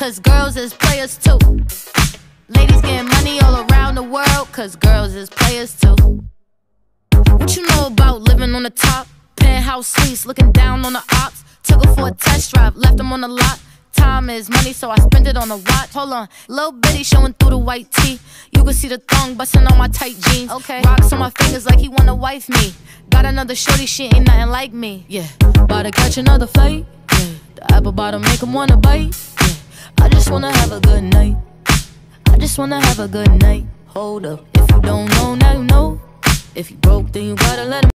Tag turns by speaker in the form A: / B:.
A: cause girls is players too. Ladies getting money all around the world, cause girls is players too. What you know about living on the top? Penthouse suites, looking down on the ops. Took her for a test drive, left them on the lot. Time is money, so I spend it on a watch. Hold on, little bitty showing through the white tee. You can see the thong bustin' on my tight jeans. Okay, rocks on my fingers like he wanna wife me. Got another shorty, she ain't nothing like me. Yeah, about to catch another flight. Yeah, the apple bottom make him wanna bite. Yeah, I just wanna have a good night. I just wanna have a good night. Hold up, if you don't know, now you know. If you broke, then you gotta let him